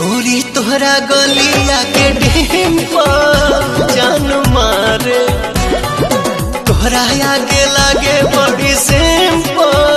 गोरी तोहरा गलिया के डिंपल जान मारे, तोहरा आगे लागे बड़ी सिंपल